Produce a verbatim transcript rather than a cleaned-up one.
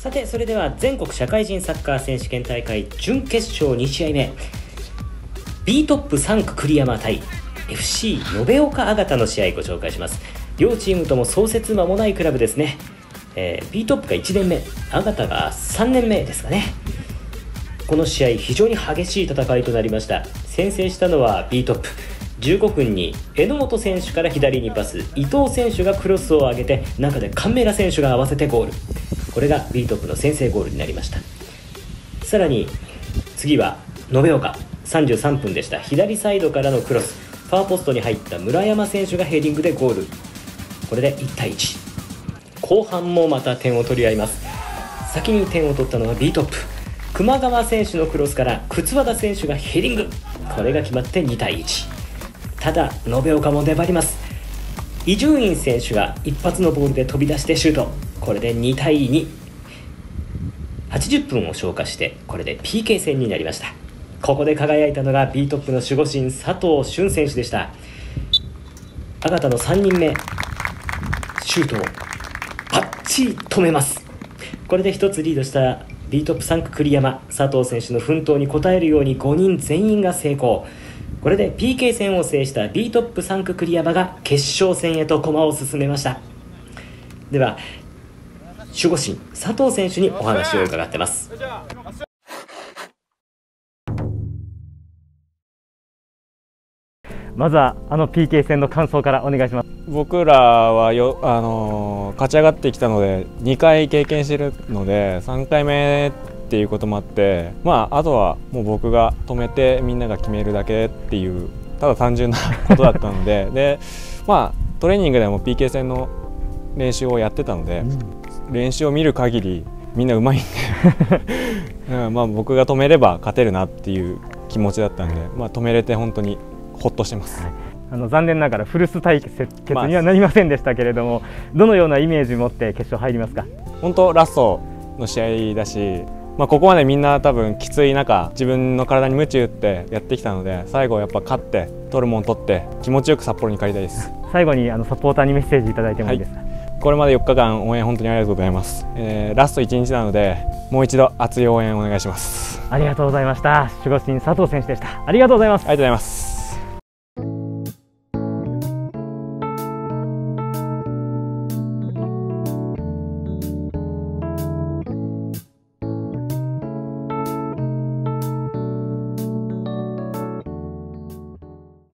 さてそれでは全国社会人サッカー選手権大会準決勝に試合目、 B トップさん区栗山対 エフシー 延岡あがたの試合ご紹介します。両チームとも創設間もないクラブですね。えー、B トップがいちねんめ、あがたがさんねんめですかね。この試合非常に激しい戦いとなりました。先制したのは B トップ。じゅうごふんに榎本選手から左にパス、伊藤選手がクロスを上げて中でカンメラ選手が合わせてゴール。これが B トップの先制ゴールになりました。さらに次は延岡、さんじゅうさんぷんでした。左サイドからのクロス、ファーポストに入った村山選手がヘディングでゴール。これでいちたいいち。後半もまた点を取り合います。先に点を取ったのは B トップ。熊川選手のクロスから靴和田選手がヘディング、これが決まってにたいいち。ただ延岡も粘ります。伊集院選手が一発のボールで飛び出してシュート、これでにたいに。はちじゅっぷんを消化してこれで ピーケー 戦になりました。ここで輝いたのが B トップの守護神佐藤俊選手でした。あがたのさんにんめ、シュートをバッチリ止めます。これで一つリードした B トップさん区栗山、佐藤選手の奮闘に応えるようにごにん全員が成功。これで ピーケー 戦を制した B トップさん区栗山が決勝戦へと駒を進めました。では守護神佐藤選手にお話を伺ってます。 まずはあの ピーケー 戦の感想からお願いします。 僕らはよ、あのー、勝ち上がってきたのでにかい経験しているのでさんかいめっていうこともあって、まあ、あとはもう僕が止めてみんなが決めるだけっていうただ単純なことだったのでで、まあ、トレーニングでも ピーケー 戦の練習をやってたので、うん、練習を見る限りみんなうまいんで、うん、まあ僕が止めれば勝てるなっていう気持ちだったんで、まあ、止めれて本当にほっとしてます。はい、 あの残念ながら古巣対決にはなりませんでしたけれども、まあ、どのようなイメージを持って決勝入りますか？ 本当ラストの試合だし、まあ、ここまでみんな多分きつい中自分の体に鞭打ってやってきたので、最後やっぱ勝って取るもん取って気持ちよく札幌に帰りたいです。 最後にあのサポーターにメッセージいただいてもいいですか？はい、 これまでよっかかん応援本当にありがとうございます。えー、ラストいちにちなのでもう一度熱い応援お願いします。 ありがとうございました。守護神佐藤選手でした。ありがとうございます。 ありがとうございます。